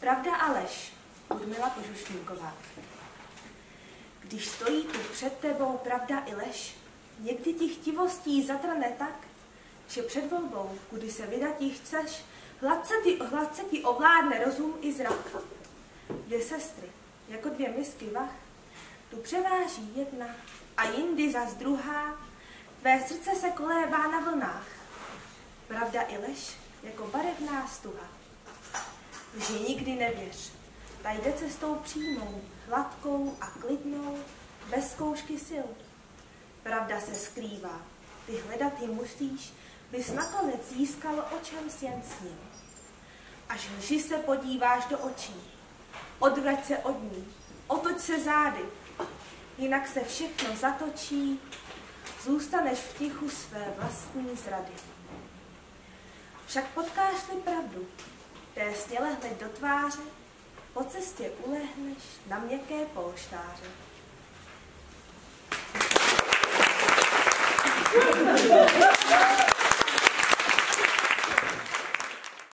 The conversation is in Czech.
Pravda a lež, Ludmila Kožušníková. Když stojí tu před tebou pravda i lež, někdy ti chtivostí zatrane tak, že před volbou, kudy se vydatí chceš, hladce ti ovládne rozum i zrak. Dvě sestry, jako dvě misky vah, tu převáží jedna a jindy zas druhá, tvé srdce se kolébá na vlnách. Pravda i lež, jako barevná stuha. Lži nikdy nevěř, ta jde cestou přímou, hladkou a klidnou, bez zkoušky sil. Pravda se skrývá, ty hledat ji musíš, bys nakonec získal, o čem jsi jen snil. Až lži se podíváš do očí, odvrať se od ní, otoč se zády, jinak se všechno zatočí, zůstaneš v tichu své vlastní zrady. Však potkáš-li pravdu, té směle hned do tváře, po cestě ulehneš na měkké polštáře.